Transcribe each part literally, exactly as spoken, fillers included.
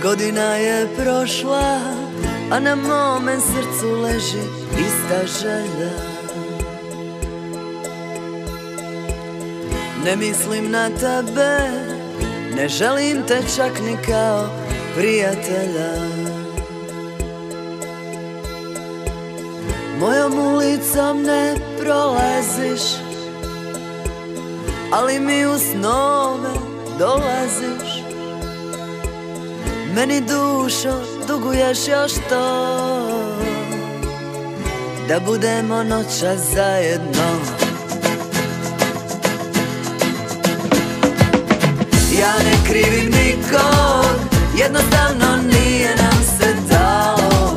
Godina je prošla, a na mome srcu leži ista želja. Ne mislim na tebe, ne želim te čak ni kao prijatelja. Mojom ulicom ne prolaziš, ali mi u snove dolaziš. Meni dušo duguješ još to, da budemo noćas zajedno. Ja ne krivim nikog, jednostavno nije nam se dalo.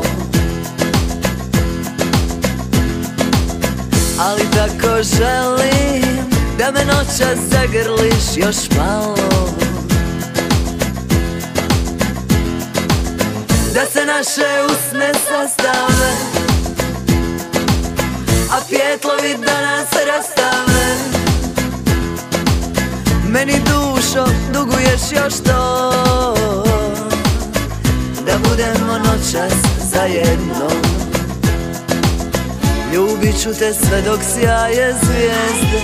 Ali tako želim da me noćas zagrliš još malo. Da se naše usne sastave, a pjetlovi da nas rastave. Meni dušo duguješ još to, da budemo noćas zajedno. Ljubit ću te sve dok sjaje zvijezde,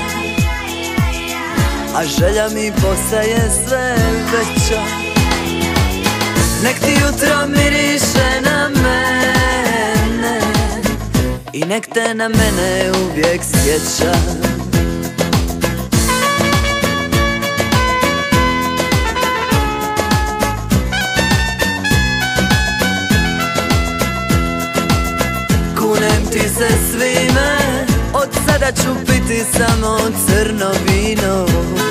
a želja mi postaje sve veća. Nek ti jutro miriše na mene i nek te na mene uvijek sjeća. Kunem ti se svime, od sada ću piti samo crno vino.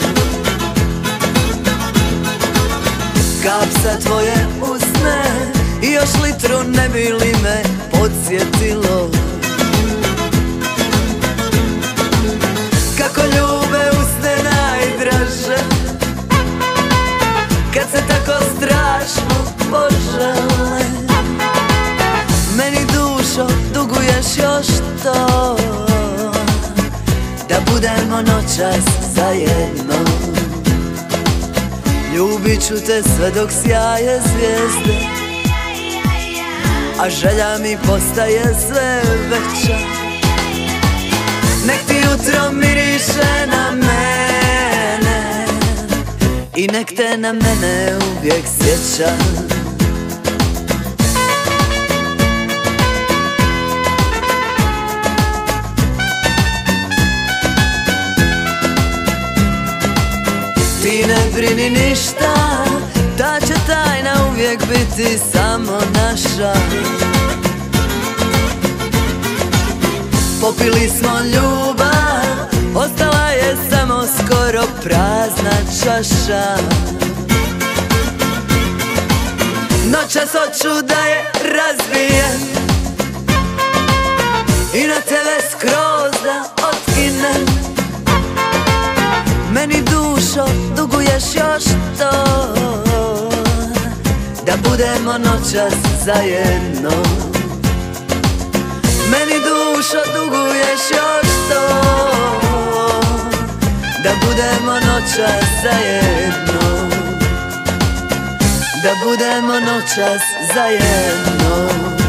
Kap sa tvoje usne i još litru ne bi li me podsjetilo. Kako ljube usne najdraže, kad se tako strašno požele. Meni dušo duguješ još to, da budemo noćas zajedno. Ljubit ću te sve dok sjaje zvijezde, a želja mi postaje sve veća. Nek ti jutro miriše na mene i nek te na mene uvijek sjeća. Ti ne brini ništa, ta će tajna uvijek biti samo naša. Popili smo ljubav, ostala je samo skoro prazna čaša. Noćas hoću da je razbijem i na tebe skroz da otkinem. Meni dušo duguješ još to, da budemo noćas zajedno. Meni dušo duguješ još to, da budemo noćas zajedno. Da budemo noćas zajedno.